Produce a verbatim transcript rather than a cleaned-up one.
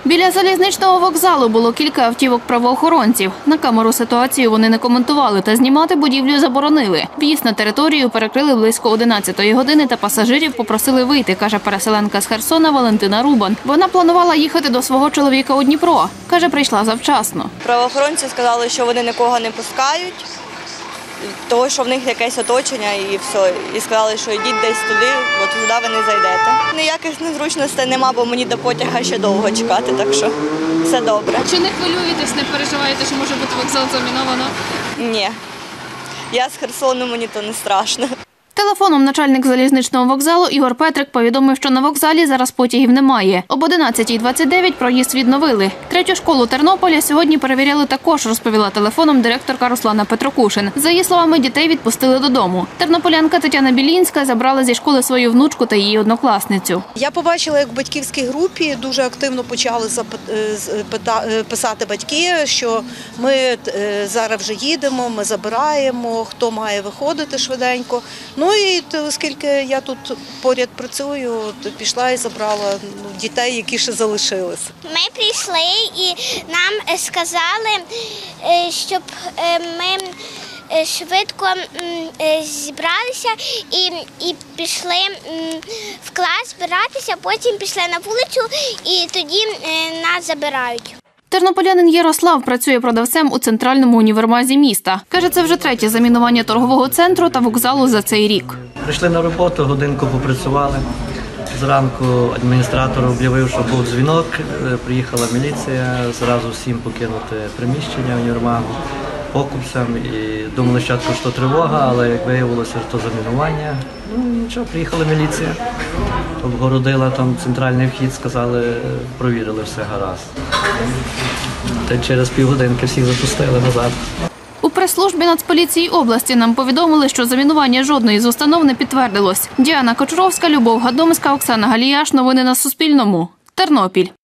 Біля залізничного вокзалу було кілька автівок правоохоронців. На камеру ситуацію вони не коментували та знімати будівлю заборонили. В'їзд на територію перекрили близько одинадцятої години та пасажирів попросили вийти, каже переселенка з Херсона Валентина Рубан. Вона планувала їхати до свого чоловіка у Дніпро. Каже, прийшла завчасно. Правоохоронці сказали, що вони нікого не пускають, тому що в них якесь оточення і все. І сказали, що йдіть десь туди, бо туди ви не зайдете. Ніяких незручностей нема, бо мені до потяга ще довго чекати, так що все добре. Чи не хвилюєтесь, не переживаєте, що може бути вокзал заміновано? Ні. Я з Херсону, мені то не страшно. Телефоном начальник залізничного вокзалу Ігор Петрик повідомив, що на вокзалі зараз потягів немає. Об одинадцятій двадцять дев'ять проїзд відновили. Третю школу Тернополя сьогодні перевіряли також, розповіла телефоном директорка Руслана Петрокушин. За її словами, дітей відпустили додому. Тернополянка Тетяна Білінська забрала зі школи свою внучку та її однокласницю. Я побачила, як в батьківській групі дуже активно почали писати батьки, що ми зараз вже їдемо, ми забираємо, хто має виходити швиденько. Ну і оскільки я тут поряд працюю, то пішла і забрала дітей, які ще залишилися. Ми прийшли і нам сказали, щоб ми швидко зібралися і, і пішли в клас збиратися, потім пішли на вулицю і тоді нас забирають. Тернополянин Ярослав працює продавцем у центральному універмазі міста. Каже, це вже третє замінування торгового центру та вокзалу за цей рік. Прийшли на роботу, годинку попрацювали. Зранку адміністратор об'явив, що був дзвінок, приїхала міліція, зразу всім покинути приміщення універмагу покупцям. І думали спочатку, що тривога, але як виявилося, що замінування. Ну нічого, приїхала міліція, обгородила там центральний вхід, сказали, провірили, все гаразд. Та через півгодинки всіх запустили назад. У прес-службі Нацполіції області нам повідомили, що замінування жодної з установ не підтвердилось. Діана Кочуровська, Любов Гадомська, Оксана Галіяш. Новини на Суспільному. Тернопіль.